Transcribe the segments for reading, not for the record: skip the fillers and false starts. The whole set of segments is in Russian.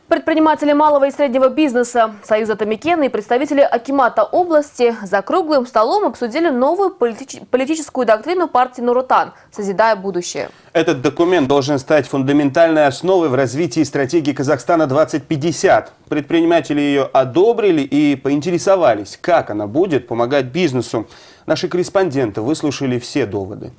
Предприниматели малого и среднего бизнеса Союза Атамикен и представители акимата области за круглым столом обсудили новую политическую доктрину партии Нур Отан «Созидая будущее». Этот документ должен стать фундаментальной основой в развитии стратегии Казахстана 2050. Предприниматели ее одобрили и поинтересовались, как она будет помогать бизнесу. Наши корреспонденты выслушали все доводы.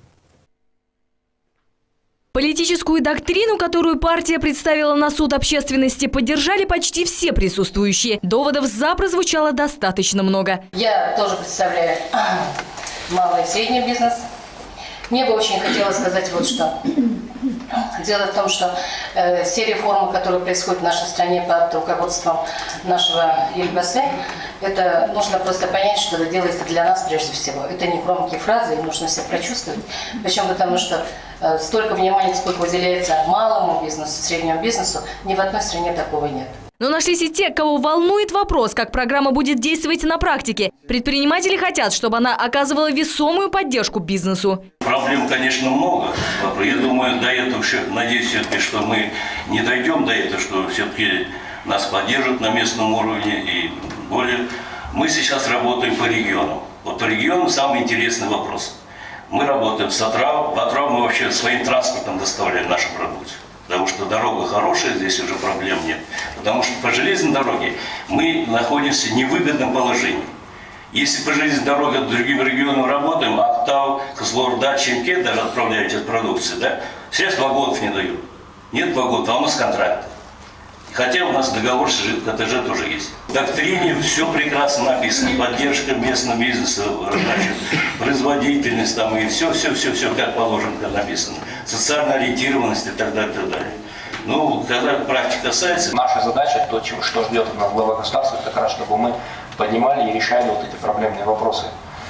Политическую доктрину, которую партия представила на суд общественности, поддержали почти все присутствующие. Доводов «за» прозвучало достаточно много. Я тоже представляю малый и средний бизнес. Мне бы очень хотелось сказать вот что. Дело в том, что все реформы, которые происходят в нашей стране под руководством нашего Елбасы, это нужно просто понять, что это делается для нас прежде всего. Это не громкие фразы, их нужно все прочувствовать. Причем потому, что столько внимания, сколько уделяется малому бизнесу, среднему бизнесу, ни в одной стране такого нет. Но нашлись и те, кого волнует вопрос, как программа будет действовать на практике. Предприниматели хотят, чтобы она оказывала весомую поддержку бизнесу. Проблем, конечно, много. Я думаю, до этого, надеюсь, все-таки, что мы не дойдем до этого, что все-таки нас поддержат на местном уровне. И более, мы сейчас работаем по регионам. Вот по регионам самый интересный вопрос. Мы работаем с Атырау. В Атырау мы вообще своим транспортом доставляем нашу продукцию. Потому что дорога хорошая, здесь уже проблем нет. Потому что по железной дороге мы находимся в невыгодном положении. Если по железной дороге другим регионам работаем, Актау, Кызылорда, Чемкент даже отправляют эту продукцию, да, сейчас вагонов не дают. Нет вагонов, а у нас контракт. Хотя у нас договор с КТЖ тоже есть. В доктрине все прекрасно написано. Поддержка местного бизнеса, значит, производительность там и все, как положено, как написано. Социальная ориентированность и так далее, и так далее. Ну, когда практика касается... Наша задача, то, что ждет от нас глава государства, это как раз, чтобы мы поднимали и решали вот эти проблемные вопросы.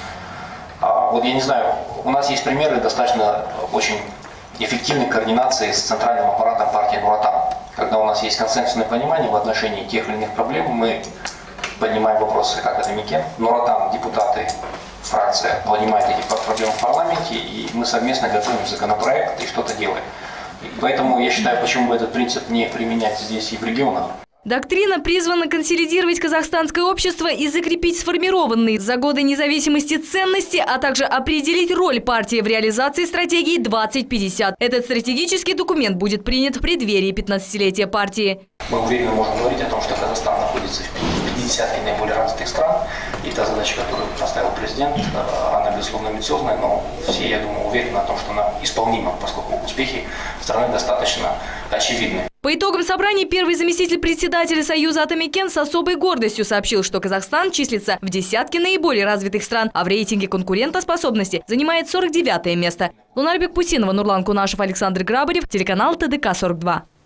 Вот я не знаю, у нас есть примеры достаточно очень эффективной координации с центральным аппаратом партии Нур Отан. Когда у нас есть консенсусное понимание в отношении тех или иных проблем, мы поднимаем вопросы как Атамикен, Нур Отан, депутаты, фракция поднимает эти проблемы в парламенте, и мы совместно готовим законопроект и что-то делаем. И поэтому я считаю, почему бы этот принцип не применять здесь и в регионах. Доктрина призвана консолидировать казахстанское общество и закрепить сформированные за годы независимости ценности, а также определить роль партии в реализации стратегии 2050. Этот стратегический документ будет принят в преддверии 15-летия партии. Мы уверенно можем говорить о том, что Казахстан находится в 50-ке наиболее развитых стран. И та задача, которую поставил президент, она, безусловно, амбициозная, но все, я думаю, уверены о том, что она исполнима, поскольку успехи страны достаточно очевидны. По итогам собрания первый заместитель председателя Союза Атамикен с особой гордостью сообщил, что Казахстан числится в десятке наиболее развитых стран, а в рейтинге конкурентоспособности занимает 49-е место. Лунарбек Пусинова, Нурлан Кунашев, Александр Грабарев, телеканал ТДК-42.